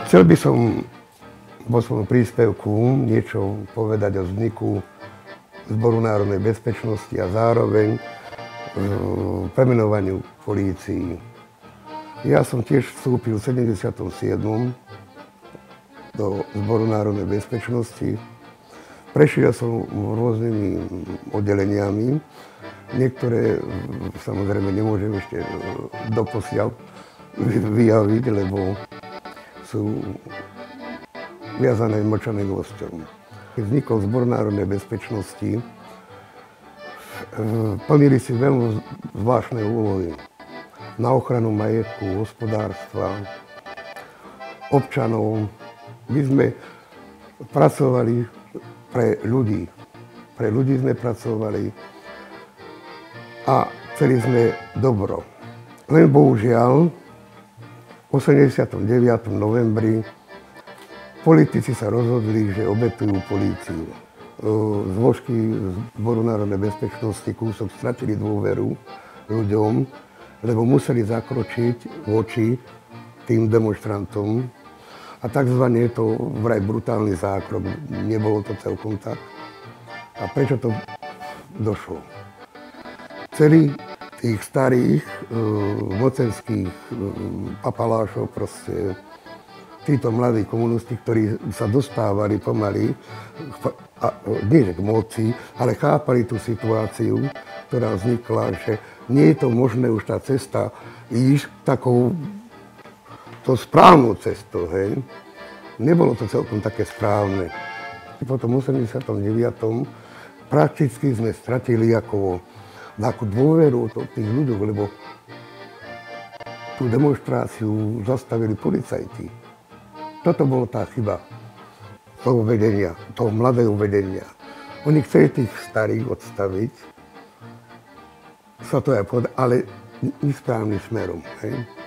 Chcel by som vo svojom príspevku niečo povedať o vzniku Zboru národnej bezpečnosti a zároveň premenovaniu polícii. Ja som tiež vstúpil v 77. do Zboru národnej bezpečnosti. Prešiel som rôznymi oddeleniami. Niektoré samozrejme nemôžem ešte doposiaľ vyjaviť, lebo sú viazané mlčanlivosťou. Keď vznikol Zbor národnej bezpečnosti, plnili si veľmi zvláštne úlohy na ochranu majetku, hospodárstva, občanov. My sme pracovali pre ľudí. Pre ľudí sme pracovali a chceli sme dobro. Len bohužiaľ, v 89. novembri politici sa rozhodli, že obetujú políciu. Zložky Zboru národnej bezpečnosti kúsok stratili dôveru ľuďom, lebo museli zakročiť voči tým demonštrantom. A takzvané to vraj brutálny zákrok, nebolo to celkom tak. A prečo to došlo? Celý tých starých mocenských papalášov, proste títo mladí komunisti, ktorí sa dostávali pomaly, nie k moci, ale chápali tú situáciu, ktorá vznikla, že nie je to možné už tá cesta ísť takou to správnou cestou, hej. Nebolo to celkom také správne. Po tom 89. prakticky sme stratili ako dôveru tých ľudí, lebo tú demonštráciu zastavili policajti. Toto bolo tá chyba toho vedenia, toho mladého vedenia. Oni chceli tých starých odstaviť, sa to aj povedať, ale nesprávnym smerom, hej.